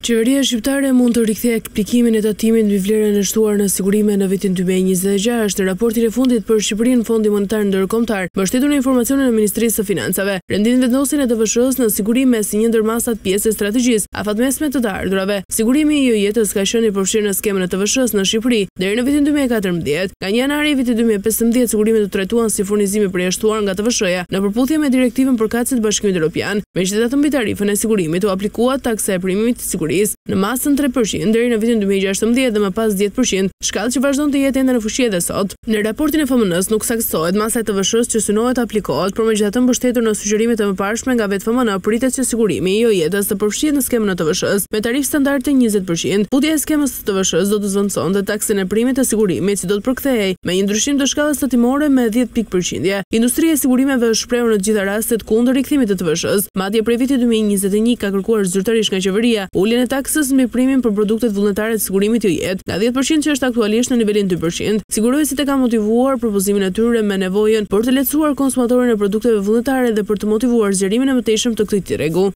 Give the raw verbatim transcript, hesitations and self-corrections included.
Qeveria shqiptare mund të rikthejë aplikimin e tatimit mbi vlerën e shtuar në sigurime në vitin dy mijë e njëzet e gjashtë. Raportin e fundit për Shqipërinë Fondi Monetar Ndërkombëtar mbështetur në informacionin e Ministrisë së Financave rendin vendosin e T V S-s në sigurime si një ndër masat pjesë e strategjisë afatmesme të të ardhurave. Sigurimi i jo-jetës ka qenë i përfshirë në skemën e T V S-s në Shqipëri deri në vitin dy mijë e katërmbëdhjetë. Nga një janari i vitit dy mijë e pesëmbëdhjetë sigurimet u trajtuan si furnizime përjashtuar nga T V S-ja në përputhje me direktivën përkatëse të Bashkimit Evropian. Megjithatë, mbi tarifën e sigurimit u aplikuat taksa e primimit të sigurisë në masën tre përqind deri në vitin dy mijë e gjashtëmbëdhjetë dhe më pas dhjetë përqind, shkallë që vazhdon të jetë ende në fuqi edhe sot. Në raportin e F M N-s nuk saksohet masa e T V S-s që synohet të aplikohet, por megjithatë mbështetur në sugjerimet e mëparshme nga vetë F M N, pritet që sigurimi i jo-jetës të përfshihet në skemën e T V S-s me tarifë standarde njëzet përqind. Putja e skemës së T V S-s do të zvendësonte taksën e primit të sigurimit, si do të përkthehej me një ndryshim të shkallës tatimore me dhjetë pikë përqindje. Industria e sigurimeve është shprehur në të gjitha rastet kundër rikthimit të T V S-s. Madje prej vitit dy mijë e njëzet e një ka kërkuar zyrtarisht nga qeveria uljen e taksës mbi primin për produktet vullnetare të sigurimit jo-jetë nga dhjetë përqind që është aktualisht në nivelin dy përqind. Siguruesit e kanë motivuar propozimin e tyre me nevojën për të lehtësuar konsumatorin e produkteve vullnetare dhe për të motivuar zgjerimin e mëtejshëm të këtij rregull.